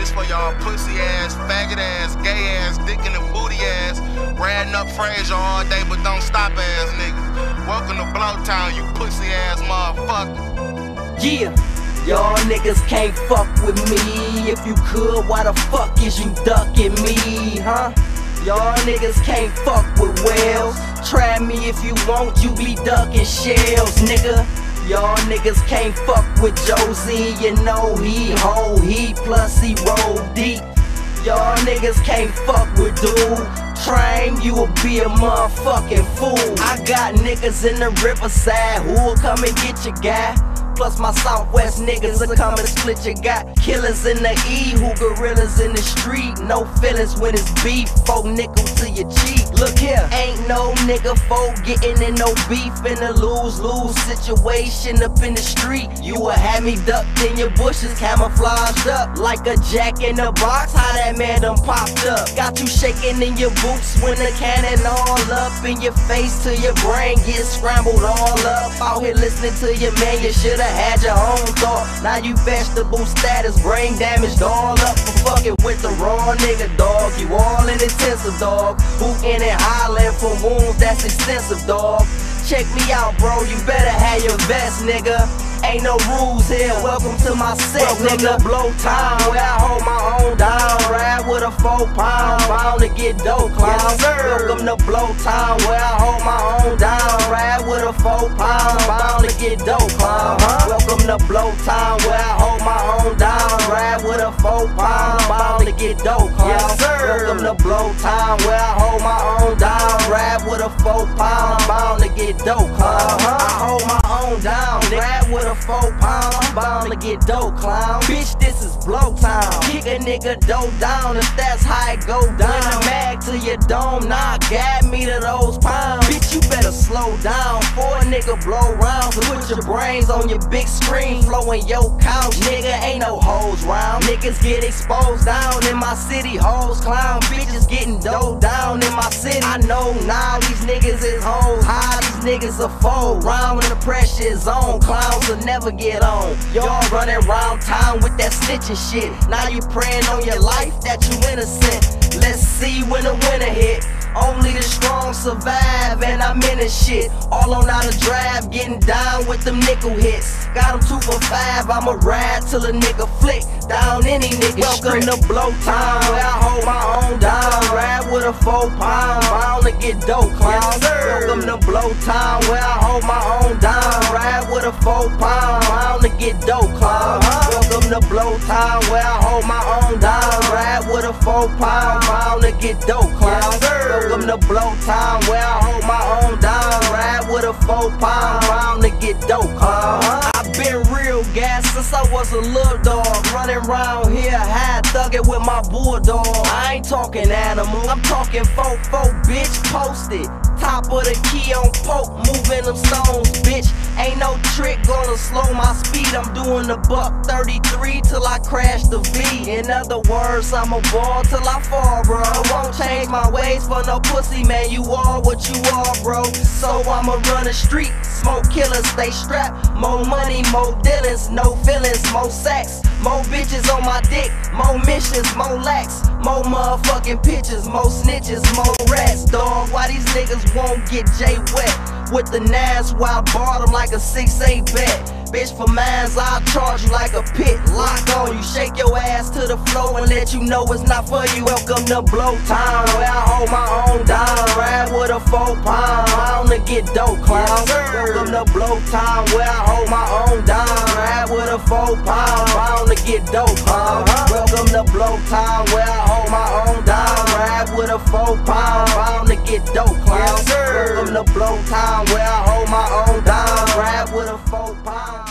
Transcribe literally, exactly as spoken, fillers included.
this for y'all pussy ass, faggot ass, gay ass, dick in the booty ass, ratting up Frazier all day but don't stop ass niggas. Welcome to Blowtown, you pussy ass motherfucker. Yeah, y'all niggas can't fuck with me. If you could, why the fuck is you ducking me, huh? Y'all niggas can't fuck with whales. Try me if you want, you be ducking shells, nigga. Y'all niggas can't fuck with Josie, you know he whole heat, plus he roll deep. Y'all niggas can't fuck with dude. Train, you will be a motherfucking fool. I got niggas in the riverside who'll come and get your guy. Plus my Southwest niggas will come and split your guy. Killers in the E, who gorillas in the street. No feelings when it's beef, four nickels to your cheek. Look here, ain't no nigga foe getting in no beef in a lose-lose situation up in the street. You will have me ducked in your bushes, camouflaged up like a jack in the box. How that man done popped up? Got you shaking in your boots when the cannon all up in your face till your brain gets scrambled all up. Out here listening to your man, you shoulda had your own thought. Now you vegetable status, brain damaged all up for fucking with the raw nigga, dog. You all in intensive, dog. Who in it hollering for wounds that's extensive, dog. Check me out, bro, you better have your vest, nigga. Ain't no rules here, welcome to my set, welcome nigga. To Blowtown, where I hold my own down. Ride with a four pound, bound to get dope, clown. Yes, sir. Welcome to Blowtown, where I hold my own down. Ride with a four pound, bound to get dope, clown. Uh-huh. Welcome to Blowtown, where I hold my own down. Ride with a four pound, bound to get dope, clown. Yes, sir. Welcome to Blowtown, where I hold my own down. Ride with a four pound, bound to get dope, clown. Uh-huh. I hold my own down, ride with a four pound, I'm bound to get dope, clown. Bitch, this is Blowtown. Kick a nigga dope down if that's how it go down. Bring a mag to your dome, nah, guide me to those pounds. Bitch, you better slow down for a nigga blow rounds and put your brains on your big screen, flowing your couch. Nigga, ain't no hoes round. Niggas get exposed down in my city, hoes clown. Bitches getting dope down in my city. I know now these niggas is hoes high, these niggas are fold round when the pressure is on. Clowns will never get on. Y'all running around town with that snitching shit. Now you praying on your life that you innocent. Let's see when the winter hit. Only the strong survive, and I'm in this shit. All on out of drive, getting down with them nickel hits. Got them two for five, I'ma ride till a nigga flick down any nigga. Welcome to Blowtown, where I hold my own down. Ride with a four pound, bound to get dope, clown. Yes, welcome to Blowtown, where I hold my own down. Ride with a four pound, bound to get dope, clown. Uh-huh. Welcome to Blowtown, where I hold my own down. Ride with a four pound, bound to get dope, clown. Yes, welcome to Blowtown, where I hold my own down. Ride with a four pound, bound to get dope, clown. Uh-huh. I've been real gas since I was a little dog, running around here high thugging with my bulldog. I ain't talking animal, I'm talking fofo, bitch, posted. Top of the key on poke, moving them stones, bitch. Ain't no trick gonna slow my speed. I'm doing a buck thirty-three till I crash the V. In other words, I'm a ball till I fall, bro. I won't change my ways for no pussy, man. You are what you are, bro. So I'ma run the street, smoke killers, stay strapped. More money, more dealings, no feelings, more sex. More bitches on my dick, more missions, more lax. More motherfucking pictures, more snitches, more rats, dog. Why these niggas won't get J wet? With the nines, why I bought them like a six eight bet. Bitch, for mines, I'll charge you like a pit. Lock on you, shake your ass to the floor and let you know it's not for you. Welcome to Blowtown, where I hold my own down. Ride with a four pound, bound to get dope, clown. Yes, welcome to Blowtown, where I hold my own down. Ride with a four pound, bound to get dope, clown. Uh-huh. Welcome to Blowtown, where I hold my own down. Ride with a four pound, bound to get dope, clown. Yes, welcome to Blowtown, where I hold my own down. Ride with a four pound.